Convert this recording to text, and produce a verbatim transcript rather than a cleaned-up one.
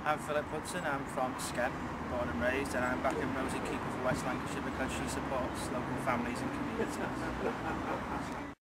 I'm Philip Hudson, I'm from Skem, born and raised, and I'm backing Rosie Cooper for West Lancashire because she supports local families and communities.